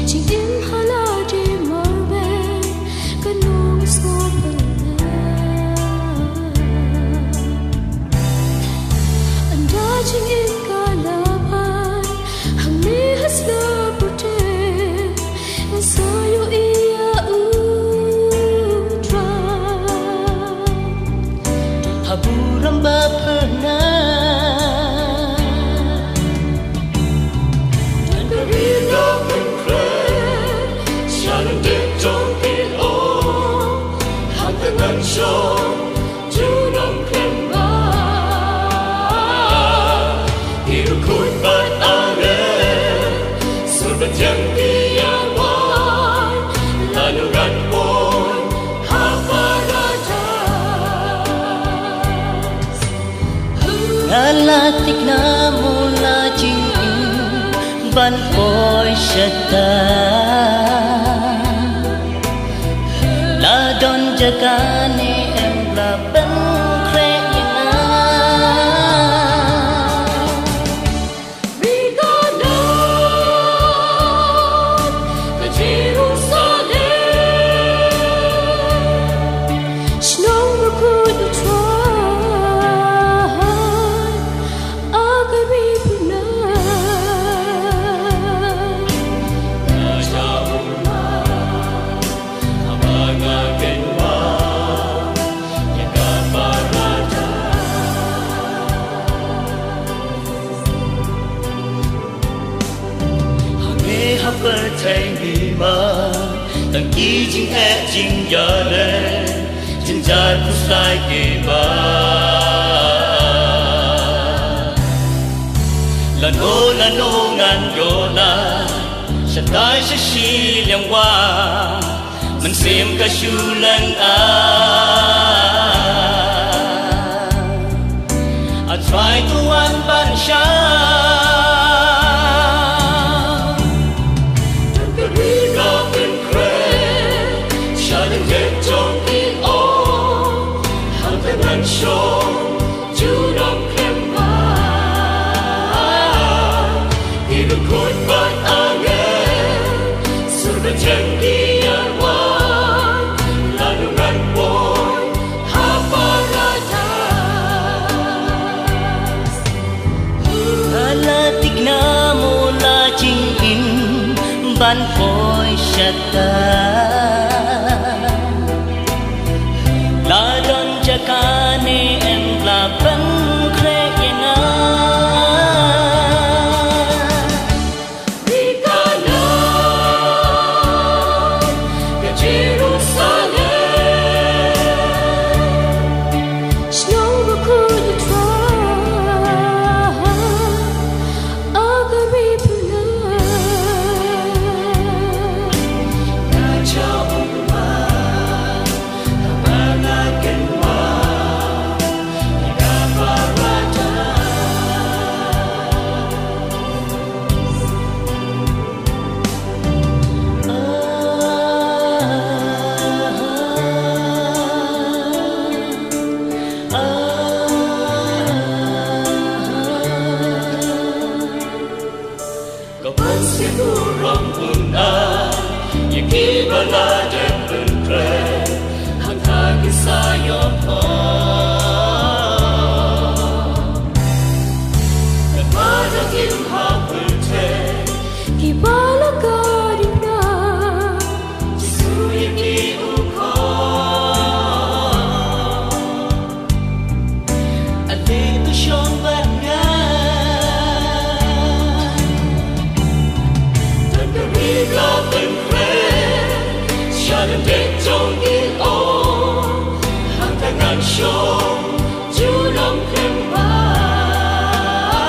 Alatik na mula jingin ban boy syata la don jagane em la ben kre Tang ki jing e jing ya le jin ja ku sai ke ba la no ngan yo la sha dai shi shi liang wa man sim ka shu lang I try to one ban sha ban boy syata la don jakane em la ban kre yana Rikana ke Jerusalem snow could try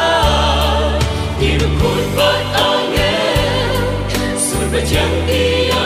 Jangan